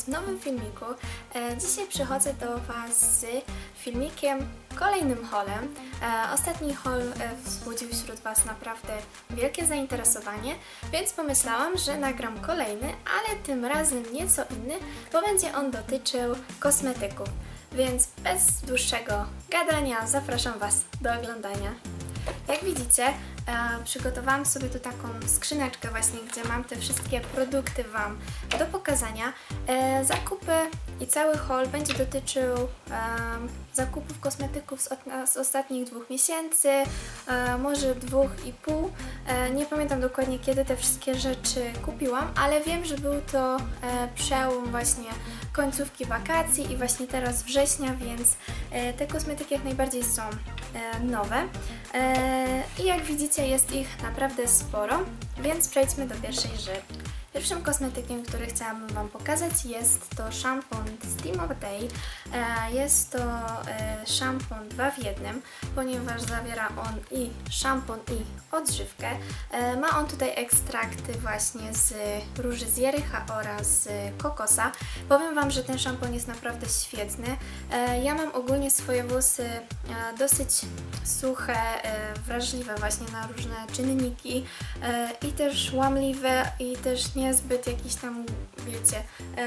w nowym filmiku. Dzisiaj przychodzę do Was z filmikiem kolejnym haulem. Ostatni haul wzbudził wśród Was naprawdę wielkie zainteresowanie, więc pomyślałam, że nagram kolejny, ale tym razem nieco inny, bo będzie on dotyczył kosmetyków. Więc bez dłuższego gadania zapraszam Was do oglądania. Jak widzicie, przygotowałam sobie tu taką skrzyneczkę właśnie, gdzie mam te wszystkie produkty Wam do pokazania. Zakupy i cały haul będzie dotyczył zakupów kosmetyków z ostatnich 2 miesięcy, może 2,5. Nie pamiętam dokładnie, kiedy te wszystkie rzeczy kupiłam, ale wiem, że był to przełom właśnie końcówki wakacji i właśnie teraz września, więc te kosmetyki jak najbardziej są nowe. I jak widzicie, jest ich naprawdę sporo, więc przejdźmy do pierwszej rzeczy. Pierwszym kosmetykiem, który chciałabym Wam pokazać, jest to szampon Steam of Day. Jest to szampon 2 w 1, ponieważ zawiera on i szampon i odżywkę. Ma on tutaj ekstrakty właśnie z róży z Jericha oraz z kokosa. Powiem Wam, że ten szampon jest naprawdę świetny. Ja mam ogólnie swoje włosy dosyć suche, wrażliwe właśnie na różne czynniki i też łamliwe i też niezbyt jakiś tam, wiecie,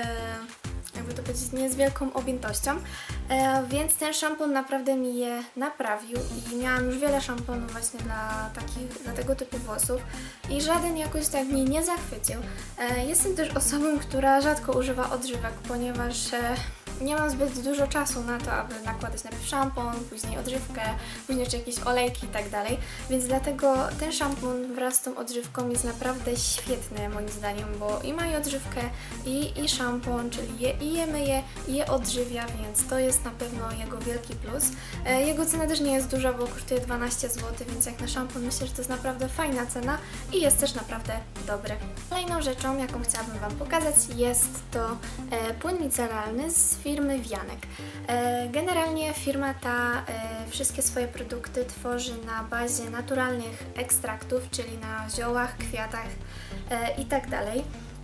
jakby to powiedzieć, nie z wielką objętością, więc ten szampon naprawdę mi je naprawił i miałam już wiele szamponów właśnie dla tego typu włosów i żaden jakoś tak mnie nie zachwycił. Jestem też osobą, która rzadko używa odżywek, ponieważ nie mam zbyt dużo czasu na to, aby nakładać najpierw szampon, później odżywkę, później jeszcze jakieś olejki i tak dalej, więc dlatego ten szampon wraz z tą odżywką jest naprawdę świetny moim zdaniem, bo i ma i odżywkę i szampon, czyli i je myje, i je odżywia, więc to jest na pewno jego wielki plus. Jego cena też nie jest duża, bo kosztuje 12 zł, więc jak na szampon myślę, że to jest naprawdę fajna cena i jest też naprawdę dobry. Kolejną rzeczą, jaką chciałabym Wam pokazać, jest to płyn micelarny z firmy Vianek. Generalnie firma ta wszystkie swoje produkty tworzy na bazie naturalnych ekstraktów, czyli na ziołach, kwiatach i tak dalej.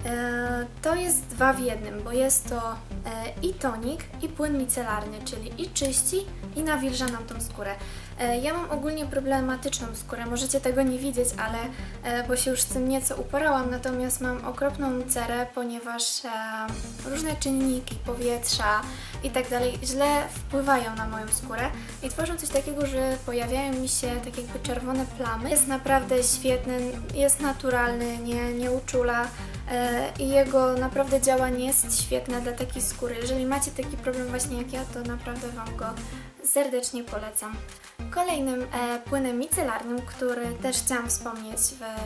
To jest 2 w 1, bo jest to i tonik, i płyn micelarny, czyli i czyści, i nawilża nam tą skórę. Ja mam ogólnie problematyczną skórę, możecie tego nie widzieć, ale bo się już z tym nieco uporałam, natomiast mam okropną cerę, ponieważ różne czynniki, powietrza i tak dalej źle wpływają na moją skórę i tworzą coś takiego, że pojawiają mi się tak jakby czerwone plamy. Jest naprawdę świetny, jest naturalny, nie uczula i jego naprawdę działanie jest świetne dla takiej skóry. Jeżeli macie taki problem właśnie jak ja, to naprawdę Wam go serdecznie polecam. Kolejnym płynem micelarnym, który też chciałam wspomnieć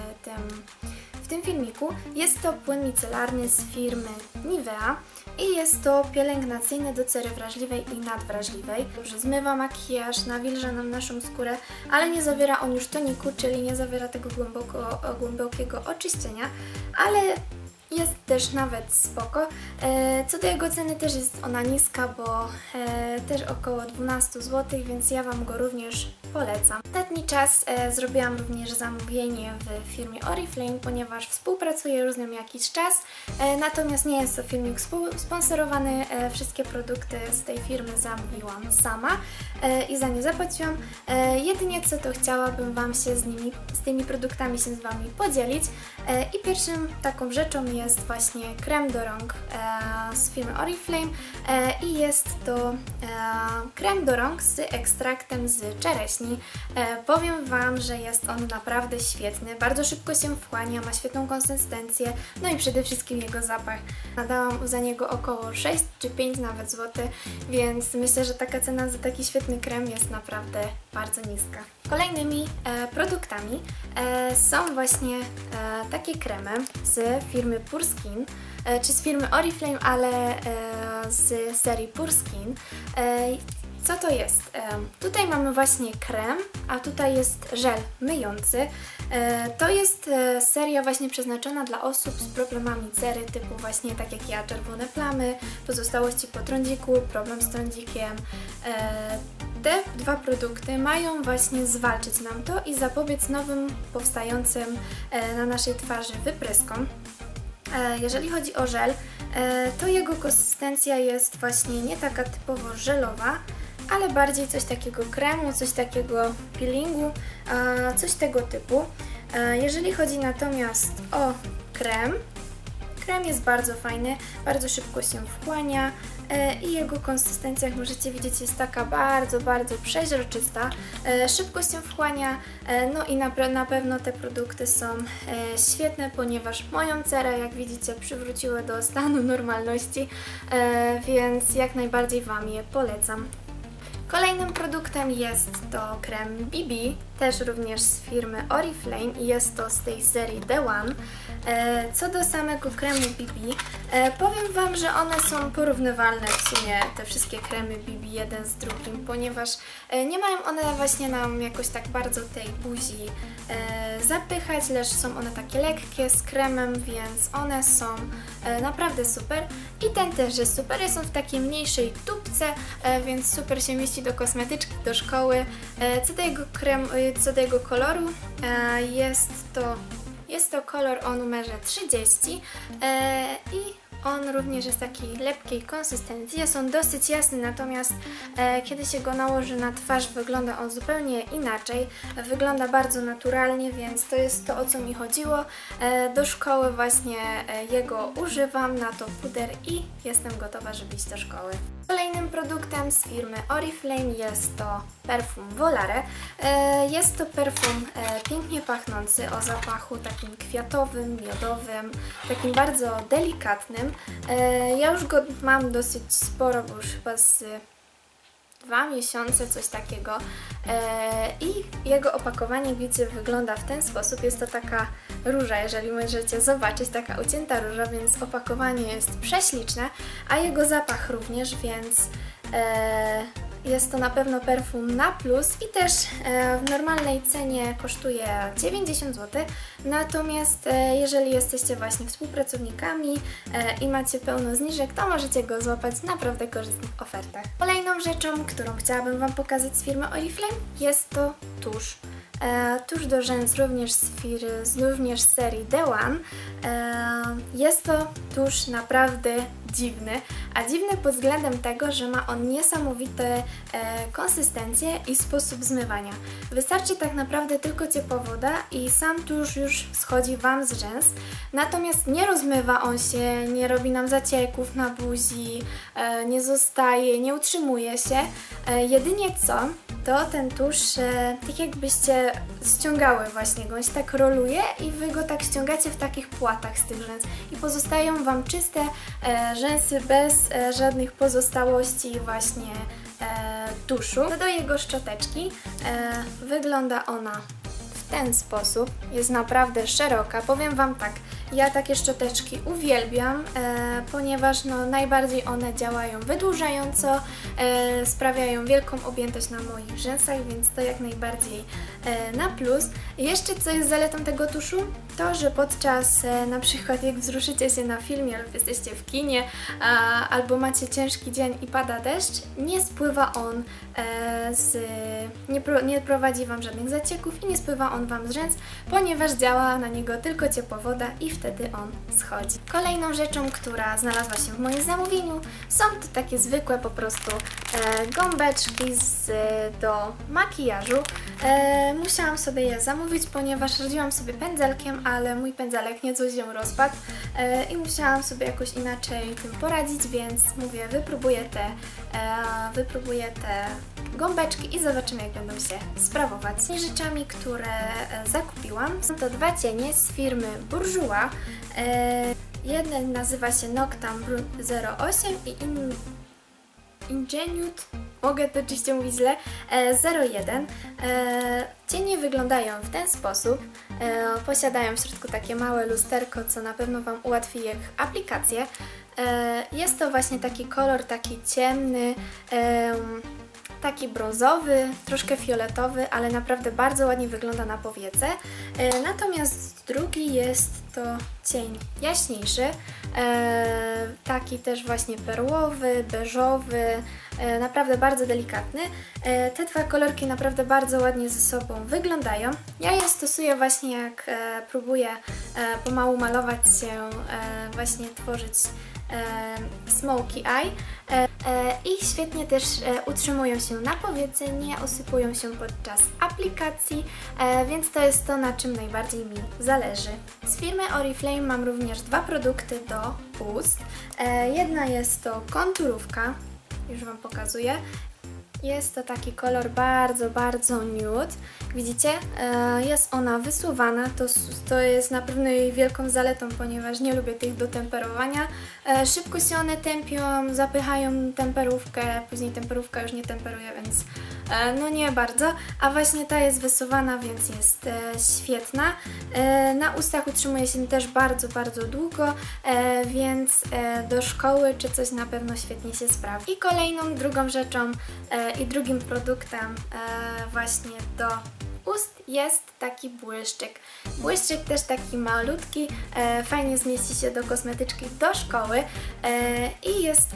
w tym filmiku, jest to płyn micelarny z firmy Nivea i jest to pielęgnacyjny do cery wrażliwej i nadwrażliwej, że zmywa makijaż, nawilża nam naszą skórę, ale nie zawiera on już toniku, czyli nie zawiera tego głębokiego oczyszczenia, ale jest też nawet spoko. Co do jego ceny też jest ona niska, bo też około 12 zł, więc ja Wam go również polecam. W ostatni czas zrobiłam również zamówienie w firmie Oriflame, ponieważ współpracuję już z nią jakiś czas, natomiast nie jest to filmik sponsorowany. Wszystkie produkty z tej firmy zamówiłam sama i za nie zapłaciłam. Jedynie co to chciałabym Wam się z tymi produktami się z Wami podzielić i pierwszym taką rzeczą jest właśnie krem do rąk z firmy Oriflame i jest to krem do rąk z ekstraktem z czereśni. Powiem Wam, że jest on naprawdę świetny, bardzo szybko się wchłania, ma świetną konsystencję, no i przede wszystkim jego zapach. Nadałam za niego około 6 czy 5 nawet złotych, więc myślę, że taka cena za taki świetny krem jest naprawdę bardzo niska. Kolejnymi produktami są właśnie takie kremy z firmy Pure Skin, czy z firmy Oriflame, ale z serii Pure Skin. Co to jest? Tutaj mamy właśnie krem, a tutaj jest żel myjący. To jest seria właśnie przeznaczona dla osób z problemami cery, typu właśnie tak jak ja, czerwone plamy, pozostałości po trądziku, problem z trądzikiem. Te dwa produkty mają właśnie zwalczyć nam to i zapobiec nowym powstającym na naszej twarzy wypryskom. Jeżeli chodzi o żel, to jego konsystencja jest właśnie nie taka typowo żelowa, ale bardziej coś takiego kremu, coś takiego peelingu, coś tego typu. Jeżeli chodzi natomiast o krem, krem jest bardzo fajny, bardzo szybko się wchłania i jego konsystencja, jak możecie widzieć, jest taka bardzo przeźroczysta, szybko się wchłania, no i na pewno te produkty są świetne, ponieważ moją cerę, jak widzicie, przywróciły do stanu normalności, więc jak najbardziej Wam je polecam. Kolejnym produktem jest to krem BB, też również z firmy Oriflame i jest to z tej serii The One. Co do samego kremu BB, powiem Wam, że one są porównywalne w sumie, te wszystkie kremy BB jeden z drugim, ponieważ nie mają one właśnie nam jakoś tak bardzo tej buzi zapychać, lecz są one takie lekkie z kremem, więc one są naprawdę super. I ten też jest super, jest on w takiej mniejszej tubce, więc super się mieści do kosmetyczki, do szkoły. Co do jego koloru, jest to kolor o numerze 30 i on również jest takiej lepkiej konsystencji, jest on dosyć jasny, natomiast kiedy się go nałoży na twarz, wygląda on zupełnie inaczej, wygląda bardzo naturalnie, więc to jest to, o co mi chodziło. Do szkoły właśnie jego używam, na to puder i jestem gotowa, żeby iść do szkoły. Kolejnym produktem z firmy Oriflame jest to perfum Volare. Jest to perfum pięknie pachnący, o zapachu takim kwiatowym, miodowym, takim bardzo delikatnym. Ja już go mam dosyć sporo, bo już chyba z 2 miesiące, coś takiego. I jego opakowanie, widzicie, wygląda w ten sposób. Jest to taka róża, jeżeli możecie zobaczyć, taka ucięta róża, więc opakowanie jest prześliczne, a jego zapach również, więc jest to na pewno perfum na plus i też w normalnej cenie kosztuje 90 zł, natomiast jeżeli jesteście właśnie współpracownikami i macie pełno zniżek, to możecie go złapać w naprawdę korzystnych ofertach. Kolejną rzeczą, którą chciałabym Wam pokazać z firmy Oriflame, jest to tusz. Tusz do rzęs również również z serii The One. Jest to tusz naprawdę dziwny, a dziwny pod względem tego, że ma on niesamowite konsystencję i sposób zmywania. Wystarczy tak naprawdę tylko ciepła woda i sam tusz już schodzi Wam z rzęs, natomiast nie rozmywa on się, nie robi nam zacieków na buzi, nie zostaje, nie utrzymuje się. Jedynie co, to ten tusz tak jakbyście ściągały właśnie go, on się tak roluje i Wy go tak ściągacie w takich płatach z tych rzęs i pozostają Wam czyste rzęsy bez żadnych pozostałości właśnie tuszu. Co do jego szczoteczki, wygląda ona w ten sposób, jest naprawdę szeroka. Powiem Wam tak, ja takie szczoteczki uwielbiam, ponieważ najbardziej one działają wydłużająco, sprawiają wielką objętość na moich rzęsach, więc to jak najbardziej na plus. Jeszcze co jest zaletą tego tuszu, to że podczas na przykład jak wzruszycie się na filmie lub jesteście w kinie albo macie ciężki dzień i pada deszcz, nie spływa on nie prowadzi Wam żadnych zacieków i nie spływa on Wam z rzęs, ponieważ działa na niego tylko ciepła woda i wtedy on schodzi. Kolejną rzeczą, która znalazła się w moim zamówieniu, są to takie zwykłe po prostu gąbeczki do makijażu. Musiałam sobie je zamówić, ponieważ radziłam sobie pędzelkiem, ale mój pędzelek nieco się rozpadł i musiałam sobie jakoś inaczej tym poradzić, więc mówię, wypróbuję te gąbeczki i zobaczymy, jak będą się sprawować. Z rzeczami, które zakupiłam, są to 2 cienie z firmy Bourjois. Jeden nazywa się Noctam Brut 08 i Ingenuity, mogę to oczywiście mówić źle, 01. Cienie wyglądają w ten sposób. Posiadają w środku takie małe lusterko, co na pewno Wam ułatwi ich aplikację. Jest to właśnie taki kolor, taki ciemny, taki brązowy, troszkę fioletowy, ale naprawdę bardzo ładnie wygląda na powiece. Natomiast drugi jest to cień jaśniejszy, taki też właśnie perłowy, beżowy, naprawdę bardzo delikatny. Te 2 kolorki naprawdę bardzo ładnie ze sobą wyglądają. Ja je stosuję właśnie jak próbuję pomału malować się, właśnie tworzyć Smoky Eye i świetnie też utrzymują się na powiece, nie osypują się podczas aplikacji, więc to jest to, na czym najbardziej mi zależy. Z firmy Oriflame mam również dwa produkty do ust. Jedna jest to konturówka, już Wam pokazuję. Jest to taki kolor bardzo nude. Widzicie? Jest ona wysuwana. To jest na pewno jej wielką zaletą, ponieważ nie lubię tych do temperowania. Szybko się one tępią, zapychają temperówkę, później temperówka już nie temperuje, więc no nie bardzo. A właśnie ta jest wysuwana, więc jest świetna. Na ustach utrzymuje się też bardzo długo, więc do szkoły czy coś na pewno świetnie się sprawdzi. I kolejną, drugą rzeczą i drugim produktem właśnie do ust jest taki błyszczyk. Błyszczyk też taki malutki, fajnie zmieści się do kosmetyczki do szkoły i jest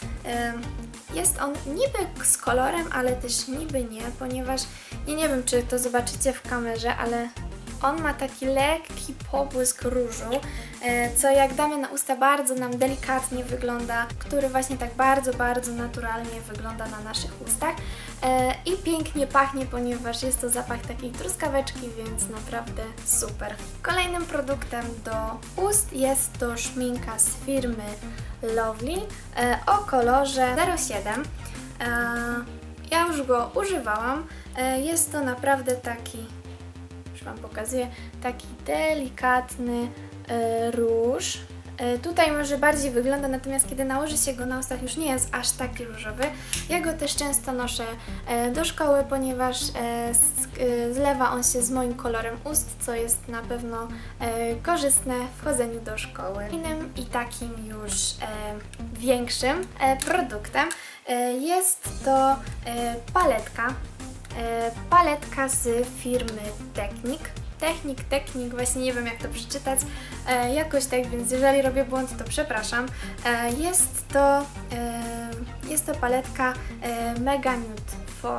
on niby z kolorem, ale też niby nie, ponieważ ja nie wiem, czy to zobaczycie w kamerze, ale on ma taki lekki pobłysk różu, co jak damy na usta bardzo nam delikatnie wygląda, który właśnie tak bardzo naturalnie wygląda na naszych ustach i pięknie pachnie, ponieważ jest to zapach takiej truskaweczki, więc naprawdę super. Kolejnym produktem do ust jest to szminka z firmy Lovely o kolorze 07. Ja już go używałam, jest to naprawdę taki, Wam pokazuję, taki delikatny róż. Tutaj może bardziej wygląda, natomiast kiedy nałoży się go na ustach, już nie jest aż taki różowy. Ja go też często noszę do szkoły, ponieważ zlewa on się z moim kolorem ust, co jest na pewno korzystne w chodzeniu do szkoły. Innym i takim już większym produktem jest to paletka z firmy Technic, właśnie nie wiem jak to przeczytać, jakoś tak, więc jeżeli robię błąd, to przepraszam. Jest to paletka Mega Nude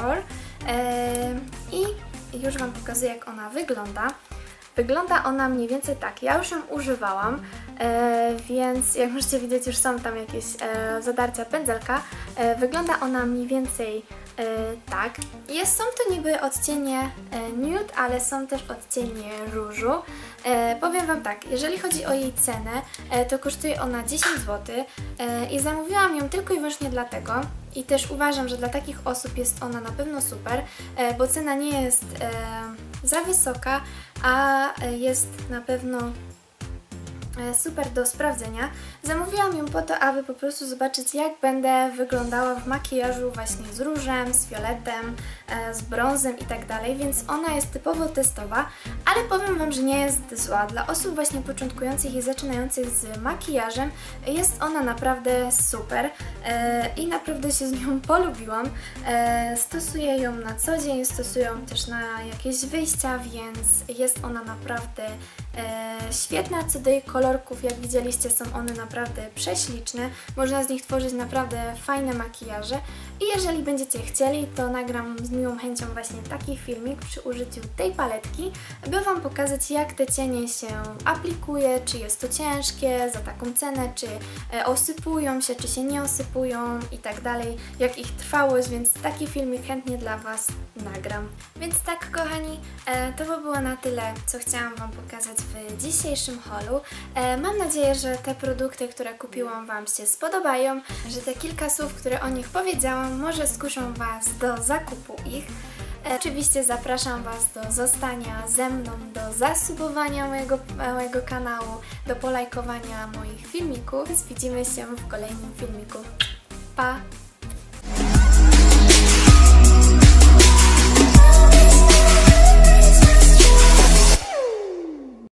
4 i już Wam pokazuję, jak ona wygląda. Wygląda ona mniej więcej tak. Ja już ją używałam, więc jak możecie widzieć, już są tam jakieś zadarcia pędzelka. Wygląda ona mniej więcej tak. Są to niby odcienie nude, ale są też odcienie różu. Powiem Wam tak, jeżeli chodzi o jej cenę, to kosztuje ona 10 zł i zamówiłam ją tylko i wyłącznie dlatego, i też uważam, że dla takich osób jest ona na pewno super, bo cena nie jest za wysoka, a jest na pewno super do sprawdzenia. Zamówiłam ją po to, aby po prostu zobaczyć, jak będę wyglądała w makijażu właśnie z różem, z fioletem, z brązem i tak dalej, więc ona jest typowo testowa, ale powiem Wam, że nie jest zła. Dla osób właśnie początkujących i zaczynających z makijażem jest ona naprawdę super i naprawdę się z nią polubiłam. Stosuję ją na co dzień, stosuję ją też na jakieś wyjścia, więc jest ona naprawdę świetna. Co do jej kolorków, jak widzieliście, są one naprawdę prześliczne. Można z nich tworzyć naprawdę fajne makijaże i jeżeli będziecie chcieli, to nagram z miłą chęcią właśnie taki filmik przy użyciu tej paletki, by Wam pokazać, jak te cienie się aplikuje, czy jest to ciężkie za taką cenę, czy osypują się, czy się nie osypują i tak dalej, jak ich trwałość, więc taki filmik chętnie dla Was nagram. Więc tak, kochani, to by było na tyle, co chciałam Wam pokazać w dzisiejszym haulu. Mam nadzieję, że te produkty, które kupiłam, Wam się spodobają, że te kilka słów, które o nich powiedziałam, może skuszą Was do zakupu ich. Oczywiście zapraszam Was do zostania ze mną, do zasubowania mojego kanału, do polajkowania moich filmików. Więc widzimy się w kolejnym filmiku. Pa!